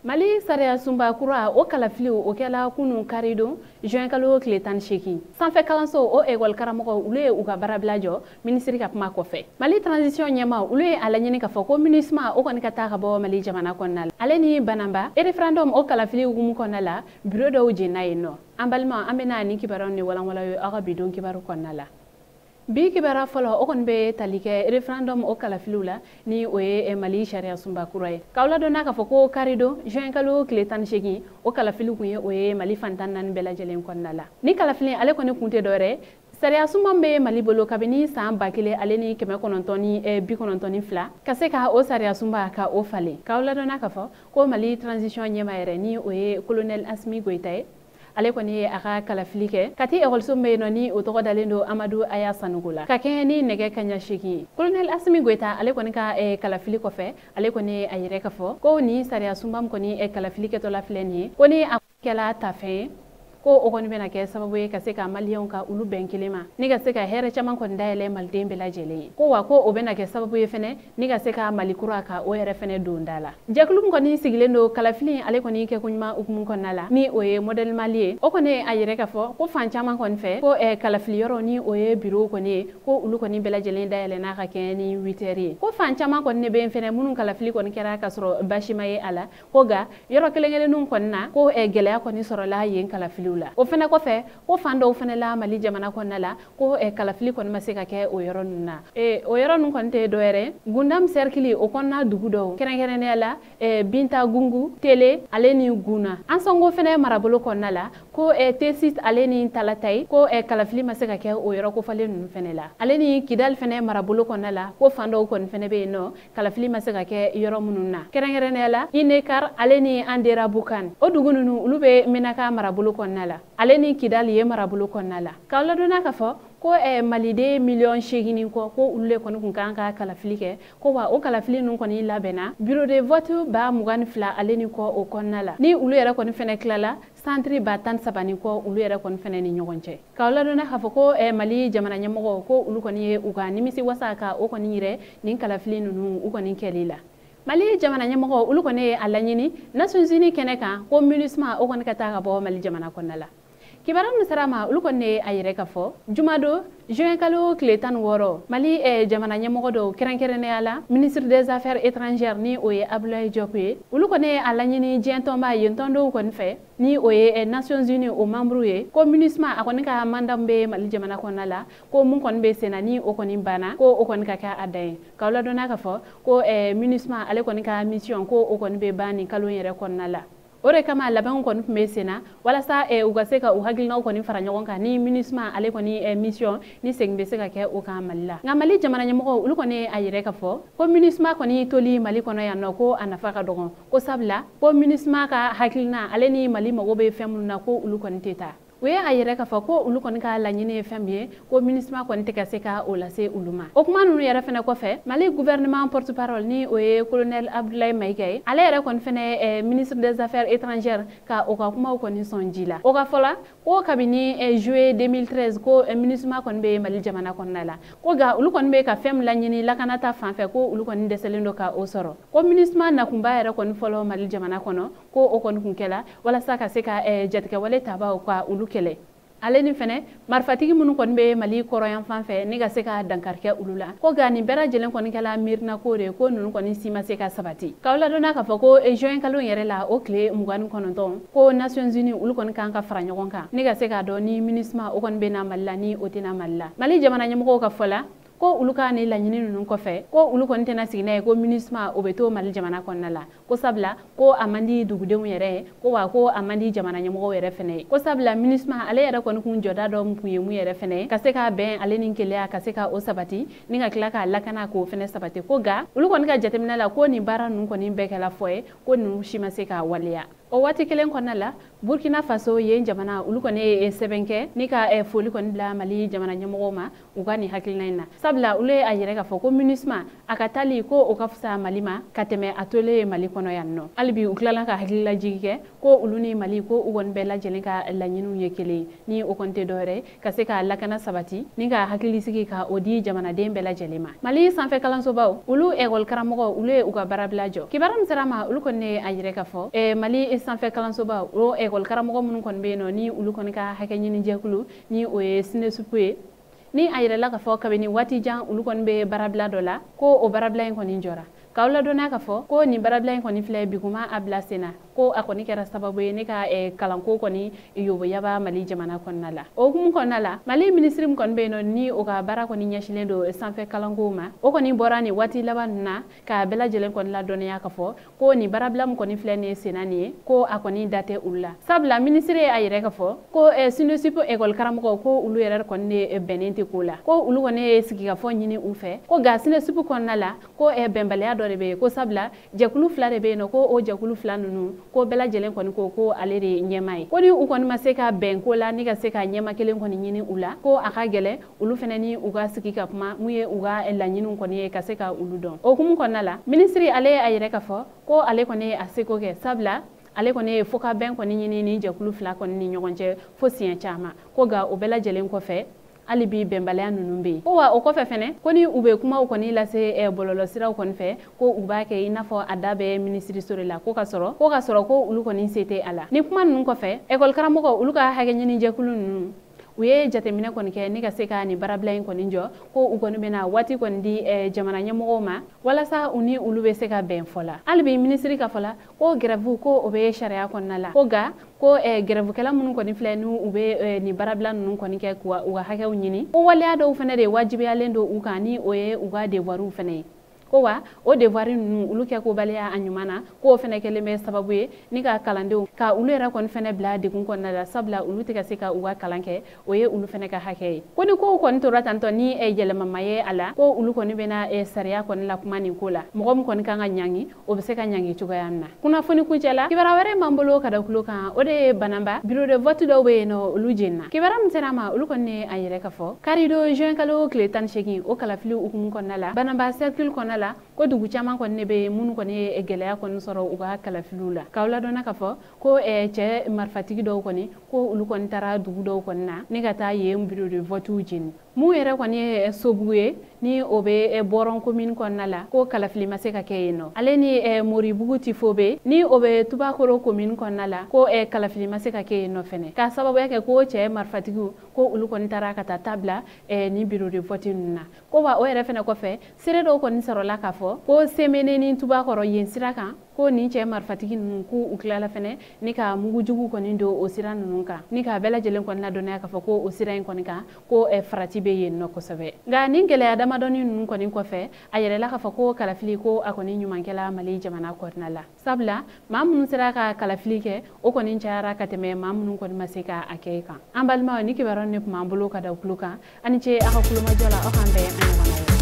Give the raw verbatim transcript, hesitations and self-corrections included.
Mali sariya sunba kura o kalafiliw o kɛla kunu karido juin kalo tile tan ni seegin sanfɛ kalanso o école karamɔgɔ ulu ye u ka baarabila jɔ ministre ka kuma kɔfɛ. Mali transition ɲɛma ulu ye a laɲini k'a fɔ ko MINUSMA o kɔni ka taa ka bɔ Mali jamana kɔnɔna la. Ale ni Banamba e référendum o kalafili hukumu kɔnɔna la bureau dɔw jenna yen nɔ. An balima an bɛna nin kibaruyaw ni walanwala ye aw ka bidon kibaru kɔnɔna la. Bi kibara fɔlɔ o kɔni bɛ tali kɛ référendum o kalafiliw la ni o ye Mali sariya sunba kura ye. K'aw ladɔnna k'a fɔ ko karido juin kalo tile tan ni seegin o kalafili kun ye o ye Mali fantan naani bɛɛ lajɛlen kɔnɔna la. Ni kalafili ale kɔni kun tɛ dɔwɛrɛ sariya sunba bɛ Mali bolo kabini san ba kelen ale ni kɛmɛ kɔnɔntɔn ni bi kɔnɔntɔn ni fila ka se ka o sariya sunba ka o falen. K'aw ladɔnna k'a fɔ ko Mali transition ɲɛma yɛrɛ ni o ye colonel Asimi Goita ye. Ale kɔni ye a ka kalafili kɛ kati ekɔliso bɛ yen nɔ ni o tɔgɔ dalen don Amadu Aya Sanogo la ka kɛɲɛ ni nɛgɛ kaɲa seegin ye. Colonel Asimi Goita ale kɔni ka kalafili kɔfɛ ale kɔni ye a yɛrɛ k'a fɔ ko ni sariya sunba kɔni kalafili kɛtɔla filɛ nin ye ko ni a kɛla tafɛn ye ko o kɔni bɛna kɛ sababu ye ka se ka maliyɛnw ka ulu bɛn kelen ma ni ka se ka hɛrɛ caman kɔni dayɛlɛ maliden bɛɛ lajɛlen ye ko wa ko o bɛna kɛ sababu ye fɛnɛ ni ka se ka Mali kura ka o yɛrɛ fɛnɛ don da la. Jɛkulu min kɔni sigilen don kalafili ale kɔni kɛ koɲuman hukumu kɔnɔna la ni o ye modèle Mali ye o kɔni a yɛrɛ k'a fɔ ko fan caman kɔni fɛ ko kalafili yɔrɔ ni o ye bureau kɔni ye ko ulu kɔni bɛɛ lajɛlen dayɛlɛ n'a ka kɛ ni huit heures ye ko fan caman kɔni ne bɛ fɛnɛ minnu kalafili kɔni kɛra ka sɔrɔ bashima ye a la ko ga yɔrɔ kelen kelenninw kɔni na ko gɛlɛya kɔni sɔrɔla yen kalafiliw la. O fɛnɛ kɔfɛ ko fan dɔw fɛnɛ la Mali jamana kɔnɔna la ko kalafili kɔni ma se ka kɛ o yɔrɔ ninnu na. O yɔrɔ ninnu kɔni tɛ dɔwɛrɛ Gundam cercle o kɔnɔna dugu dɔw kɛrɛnkɛrɛnnenya la Binta Gungu Tele ale ni Guna an sɔngo fɛnɛ marabolo kɔnɔna la ko T six ale ni Talataye ko kalafili ma se ka kɛ o yɔrɔ kofalen ninnu fɛnɛ la. Ale ni Kidal fɛnɛ marabolo kɔnɔna la ko fan dɔw kɔni fɛnɛ bɛ yen nɔ kalafili ma se ka kɛ yɔrɔ minnu na kɛrɛnkɛrɛnnenya la Inekar ale ni Andera Bukan o dugu ninnu olu bɛ Menaka marabolo kɔnɔna la. Ale ni Kidal ye marabolo kɔnɔna la. K'aw ladɔnna k'a fɔ ko maliden miliyɔn seegin kɔ ko olu le kɔni kun kan ka kalafili kɛ ko wa o kalafili ninnu kɔni labɛnna bureau de vote ba mugan ni fila ale ni kɔ o kɔnɔna la ni olu yɛrɛ kɔni fɛnɛ tilala centre ba tan ni saba ni kɔ olu yɛrɛ kɔni fɛnɛ ni ɲɔgɔn cɛ. K'aw ladɔnna k'a fɔ ko Mali jamana ɲɛmɔgɔ ko olu kɔni ye u ka nimisi wasa ka o kɔni yɛrɛ nin kalafili ninnu u kɔni kɛli la. Mali jamana ɲɛmɔgɔ olu kɔni ye a laɲini Nations Unies kɛnɛ kan ko MINUSMA o kɔni ka taa ka bɔ Mali jamana kɔnɔna la. Kibaru min sera ma olu kɔni ye a yɛrɛ k'a fɔ jumado juin kalo tile tan ni wɔɔrɔ Mali jamana ɲɛmɔgɔ dɔw kɛrɛnkɛrɛnnenya la ministre des affaires étrangères ni o ye Abdoulaye Diop ye olu kɔni ye a laɲini diɲɛ tɔnba yen tɔn dɔw kɔni fɛ ni o ye Nations Unies o membre ye ko MINUSMA a kɔni ka mandat bɛ Mali jamana kɔnɔna la ko mun kɔni bɛ senna ni o kɔni banna ko o kɔni ka kɛ a dan ye. K'aw ladɔnna k'a fɔ ko MINUSMA ale kɔni ka mission ko o kɔni bɛ ban nin kalo yɛrɛ kɔnɔna la. O de kama labɛnw kɔni tun bɛ senna walasa u ka se ka u hakilinaw kɔni fara ɲɔgɔn kan ni MINUSMA ale kɔni mission ni segin bɛ se ka kɛ o kan Mali la. Nka Mali jamana ɲɛmɔgɔ olu kɔni a yɛrɛ k'a fɔ ko MINUSMA kɔni toli Mali kɔnɔ yan nɔ ko a nafa ka dɔgɔ ko sabula ko MINUSMA ka hakilina ale ni Mali mago bɛ fɛn minnu na ko olu kɔni tɛ taa. O ye a yɛrɛ k'a fɔ ko olu kɔni ka laɲini ye fɛn min ye ko MINUSMA kɔni tɛ ka se ka o lase olu ma. O kuma ninnu yɛrɛ fɛnɛ kɔfɛ Mali gouvernement porte parole ni o ye colonel Abdoulaye Maïga ye ale yɛrɛ kɔni fɛnɛ ministre des affaires étrangères ka o ka kumaw kɔni sɔn ji la. O ka fɔla ko kabini juillet deux mille treize ko MINUSMA kɔni bɛ Mali jamana kɔnɔna la ko nka olu kɔni bɛ ka fɛn min laɲini lakanata fanfɛ ko olu kɔni dɛsɛlen don ka o sɔrɔ ko MINUSMA nakunba yɛrɛ kɔni fɔlɔ Mali jamana kɔnɔ ko o kɔni kun kɛla walasa ka se ka jatigɛwale tabaw ka olu kɛlɛ. Ale ni fɛnɛ marifatigi minnu kɔni bɛ Mali kɔrɔyan fan fɛ ni ka se ka dankari kɛ olu la ko nka nin bɛɛ lajɛlen kɔni kɛla miirina ko de ko ninnu kɔni si ma se ka sabati. K'aw ladɔnna k'a fɔ ko juin kalo yɛrɛ la o tile mugan ni kɔnɔntɔn ko Nations Unies olu kɔni kan ka fara ɲɔgɔn kan ni ka se k'a dɔn ni MINUSMA o kɔni bɛ na Mali la ni o tɛ na Mali la. Mali jamana ɲɛmɔgɔw ka fɔ la ko olu ka ni laɲini ninnu kɔfɛ ko olu kɔni tɛna sigi n'a ye ko MINUSMA o bɛ to Mali jamana kɔnɔna la ko sabula ko a man di dugudenw yɛrɛ ye ko wa ko a man di jamana ɲɛmɔgɔw yɛrɛ fɛnɛ ye ko sabula MINUSMA ale yɛrɛ kɔni kun jɔda dɔ kun ye mun yɛrɛ fɛnɛ ye ka se ka bɛn ale ni keleya ka se ka o sabati ni ka tila k'a lakana k'o fɛnɛ sabati ko nka olu kɔni ka jateminɛ la ko nin baara ninnu kɔni bɛɛ kɛla fɔ ye ko ninnu si ma se ka waleya. o wati kelen kɔnɔna la Burkina Faso ye jamana olu kɔni ye sɛbɛn kɛ ni ka foli kɔni bila Mali jamana ɲɛmɔgɔw ma u ka nin hakilina in na sabula olu ye a yɛrɛ ka fɔ ko MINUSMA a ka tali ko o ka fisa Mali ma ka tɛmɛ a tolen Mali kɔnɔ yan nɔ hali bi u tilala ka hakililajigi kɛ ko olu ni Mali ko u kɔni bɛɛ lajɛlen ka laɲiniw ye kelen ni o kɔni tɛ dɔwɛrɛ ka se ka lakana sabati ni ka hakilisigi ka o di jamanaden bɛɛ lajɛlen ma Mali sanfɛ kalansobaw olu école karamɔgɔ olu ye u ka baarabila jɔ kibaru min sera ma olu kɔni a yɛrɛ ka fɔ eh, Mali sanfɛ kalansobaw o école karamɔgɔ minnu kɔni bɛ yen nɔ ni olu kɔni ka hakɛ ɲini jɛkulu ni o ye SNESUP ye ni a yɛrɛla ka fɔ kabini waati jan olu kɔni bɛ baarabila dɔ la ko o baarabila in kɔni jɔra k'aw ladɔnniya ka fɔ ko nin baarabila in kɔni filɛ bi kuma a bila sen na ko a kɔni kɛra sababu ye ne ka eh, kalanko kɔni yoboyaba Mali jamana kɔnɔna la o hukumu kɔnɔna la Mali ministre min kɔni bɛ yen nɔ ni o ka baara kɔni ɲɛsilen don sanfɛ kalanko ma o kɔni bɔra nin waati laban ninnu na ka bɛɛ lajɛlen kɔni ladɔnniya ka fɔ ko nin baarabila min kɔni filɛ nin ye sen na nin ye ko a kɔni da tɛ olu la sabula ministre ye a yɛrɛ ka fɔ ko eh, SNESUP école karamɔgɔw ko olu yɛrɛ kɔni de bɛnnen tɛ ko la ko olu kɔni ye sigikafɔ ɲini u fɛ ko nka SNESUP kɔnɔna la ko eh, bɛnbaliya dɔ de bɛ yen ko sabula jɛkulu fila de bɛ yen nɔ ko o jɛkulu fila ninnu ko bɛɛ lajɛlen kɔni ko ko ale de ye ɲɛma ye ko ni u kɔni ma se ka bɛn ko la ni ka se ka ɲɛma kelen kɔni ɲini u la ko a ka gɛlɛ olu fɛnɛ ni u ka sigi ka kuma mun ye u ka laɲiniw kɔni ye ka se ka olu dɔn o hukumu kɔnɔna la ministre ale ye a yɛrɛ ka fɔ ko ale kɔni ye a seko kɛ sabula ale kɔni ye fo ka bɛn kɔni ɲini ni jɛkulu fila kɔni ni ɲɔgɔn cɛ fo siɲɛ caman ko nka o bɛɛ lajɛlen kɔfɛ hali bi bɛnbaliya ninnu bɛ yen ko wa o kɔfɛ fɛnɛ ko ni u bɛ kumaw kɔni lase eh, bɔlɔlɔsiraw kɔni fɛ ko u b'a kɛ i n'a fɔ a da bɛ minisiriso de la ko ka sɔrɔ ko ka sɔrɔ ko olu kɔni se tɛ a la ni kuma ninnu kɔfɛ école karamɔgɔ olu ka hakɛ ɲini jɛkulu ninnu u ye jateminɛ kɔni kɛ ni ka se ka nin baarabila in kɔni jɔ ko u kɔni bɛna waati kɔni di eh, jamana ɲɛmɔgɔw ma walasa u ni olu bɛ se ka bɛn fɔ la hali bi minisiri ka fɔ la ko grève ko o bɛ sariya kɔnɔna la ko nka ko eh, grèvekɛla minnu kɔni filɛ ni u bɛ eh, nin baarabila ninnu kɔni kɛ k'u u ka hakɛw ɲini ko waleya dɔw fɛnɛ de wajibiyalen don u kan ni o ye u ka devoirs fɛnɛ ye ko wa o devoir ninnu olu kɛ ko baliya a ɲuman na ko o fɛnɛ kɛlen bɛ sababu ye ni ka kalandenw ka olu yɛrɛ kɔni fɛnɛ bila degun kɔnɔna la sabula olu tɛ ka se ka u ka kalan kɛ o ye olu fɛnɛ ka hakɛ ye ko ni kow kɔni tora tantɔ ni eh, yɛlɛmama ye a la ko olu kɔni bɛna eh, sariya kɔni la kuma nin ko la mɔgɔ min kɔni kan ka ɲangi o bɛ se ka ɲangi cogoya min na kunnafoni kuncɛ la kibara wɛrɛ m'an bolo ka da kulo kan o de ye bananba bureau de vote dɔw bɛ yen nɔ olu jenina kibara min sera ma olu kɔni ye a yɛrɛ ka fɔ karido juin kalo tile tan ni seegin o kalafili hukumu kɔnɔna la bananba cercle kɔnɔna la ko dugu caman kɔni ne bɛ minnu kɔni ye gɛlɛya kɔni sɔrɔ u ka kalafiliw la k'aw ladɔnna ka fɔ ko cɛ marifatigi dɔw kɔni ko olu kɔni taara dugu dɔw kɔni na ni ka taa yen bureau de vote jeni mun yɛrɛ kɔni ye Sobugu ye ni o bɛ Bɔrɔn commune kɔnɔna la ko kalafili ma se ka kɛ yen nɔ ale ni Moribugu Tifo bɛ ni o bɛ Tubakoro commune kɔnɔna la ko kalafili ma se ka kɛ yen nɔ fɛnɛ k'a sababuya kɛ ko cɛ marifatigiw ko olu kɔni taara ka taa tabila ni bureau de vote ninnu na ko wa o yɛrɛ fɛnɛ kɔfɛ seere dɔw kɔni sɔrɔla k'a fɔ ko Semene ni Tubakɔrɔ yen sira kan ko nin cɛ marifatigi ninnu k'u tilala fɛnɛ ni ka mugujugu kɔni don o sira ninnu kan ni ka bɛɛ lajɛlen kɔni ladɔnniya k'a fɔ ko o sira in kɔni kan ko farati bɛ yen nɔ kosɛbɛ nka nin gɛlɛya damadɔni ninnu kɔni kɔfɛ a yɛrɛla k'a fɔ ko kalafili ko a kɔni ɲumankɛla Mali jamana kɔnɔna la sabula maa minnu sera ka kalafili kɛ o kɔni cayara ka tɛmɛ maa minnu kɔni ma se ka a kɛ kan an balimaw ni kibaruya ne tun b'an bolo ka da kulo kan ani ce aw ka kulomajɔ la aw k'an bɛn an ɲɔgɔnna ye